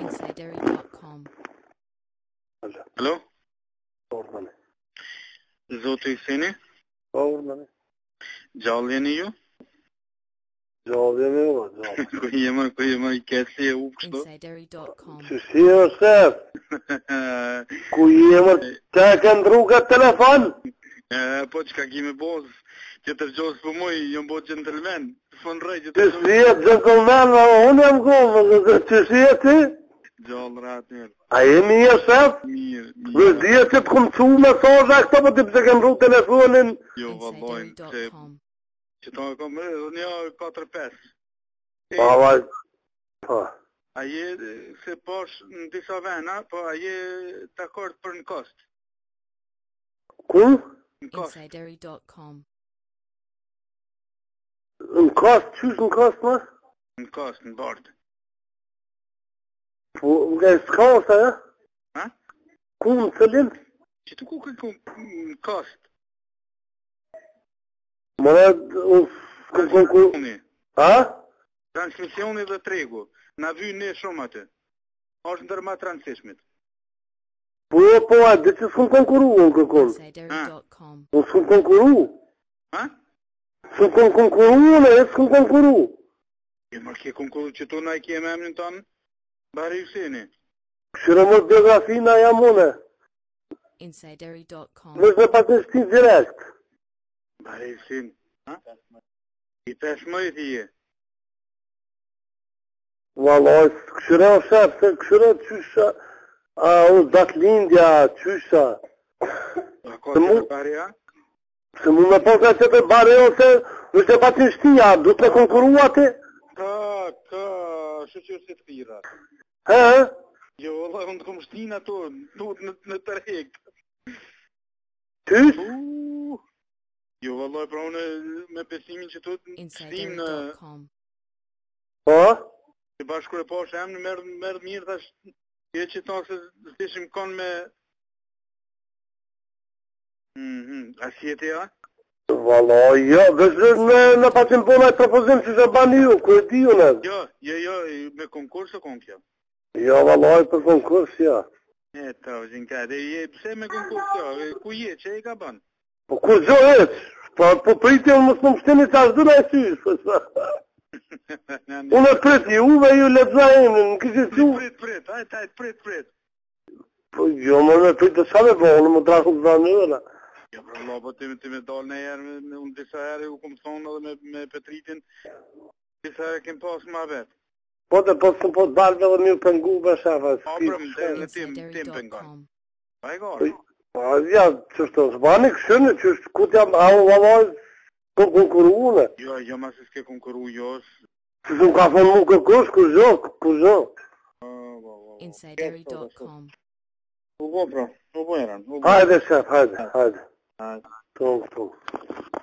Insidery.com. Alo? Ordane. Zoti Hyseni? Ordane. Gjallë jeni ju? Gjallë jemi o, gjallë. Ku jema I kesi e u kështu? Insidery.com. Që si o shef? Ku jemër të e kënë rrugët telefon? Po që ka kime bozë, që të rgjosë për muj, jom bo gentleman, fën rej që Që të si e gentleman, unë jam gomë, që si e ti? gjallë ratë mirë. A jemi e shef? Mirë. Dhe dhja që të këmë cu mesaja këta, po të pëse këmë rrugë telefonin. Jo, vallojnë, Insidery.com. që ta kom një 4-5. Pa, vaj. Pa. A je, se posh në disa vena, po a je të akord për në kost? Ku? Në kost, Insidery.com. Në kast, qysh në kast, ma? në kost, në bardë. Po, nga e s'kasa, ja? Ha? Ku në cëllin? Që të ku në kost? Mëre, ku... Ha? Transmisioni dhe tregu, na vy ne shumë atë. Është ndërma transishmit. Po, a dhe që s'këm konkuru unë këkon. Insidery.com. Unë s'këm konkuru. Ha? S'këm konkuru unë, e s'këm konkuru. Jo, ma ke konkuru që tu na I kje me emnin tonë? Bari Hyseni. Këshire më biografina jam une. Insidery.com. Nësh me pak në shtin direkt. Bari Hyseni. Ha? I 15 I je. Valoj, këshire o shep, se këshire qysha, o datë lindja, qysha. A ka që të bari, ha? Se mu me posa që të bare ose, është e pak në shtia, du të me konkuru ati? Ka, shëqër se të kira. He? Jo, Allah, unë të kom shtin ato, në të rekt. Qysh? Jo, Allah, pra unë me besimin që tu të shtim në... Insidery.com. Po? Që bashkur e po shem në merë mirë thash, je që ta se stishim kon me... A si jeti, ha? Valoj, jo, dhe në pacim po me propozim që që bani ju, ku e di ju në? Jo, me konkurs o kon kjo? Jo, valoj, për konkurs, ja. E, ta, vëzhin ka, dhe je, pse me konkurs kjo? Ku je, që e ka ban? Po ku gjo eq? Po priti unë mësë më shteni që ashtë dhëna e sysh. Unë e prit juve, ju lezajim, në kështë që... Prit, hajt, prit. Po jo, më me prit të sa me bo, unë më draku të zanë njëra. Jo, pra Allah, po ti me dalë në herë, unë disa herë u kom thonë edhe me Petritin, disa herë kem pas ma vetë. Po të po të dalë dhe një pëngu për shafa. A, pra, në tim pëngan. Insidery.com. Pa e gari. Po, ja, qështu, s'bani këshënë, qështu, ku t'jam, a u valoj, po konkuru une. Jo, ma se s'ke konkuru, jo, Që s'u ka thonë mu kërkush, ku zho. Insidery.com. U bo, pra, u bo eran. Hajde, shef, hajde. Hajde. Tung.